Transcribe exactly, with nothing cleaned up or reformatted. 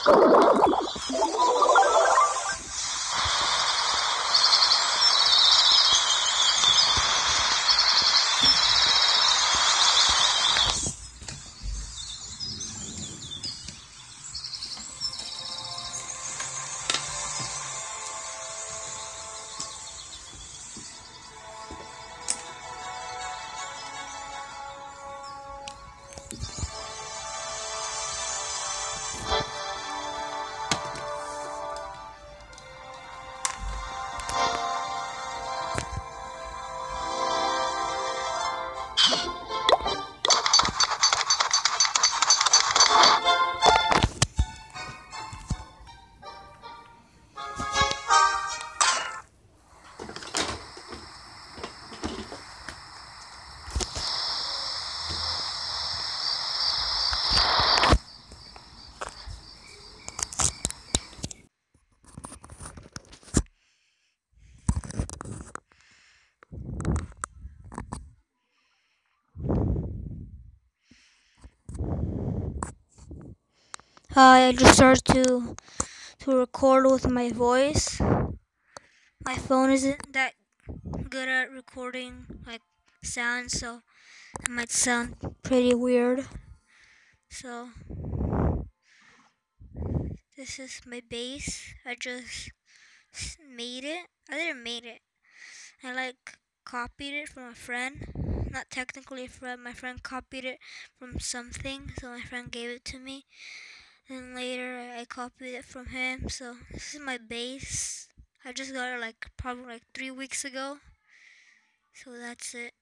Hi, I just started to to record with my voice. My phone isn't that good at recording like sound, so it might sound pretty weird. So this is my bass. I just made it. I didn't make it. I like copied it from a friend. Not technically a friend. My friend copied it from something, so my friend gave it to me. And later I copied it from him. So this is my bass. I just got it like probably like three weeks ago. So that's it.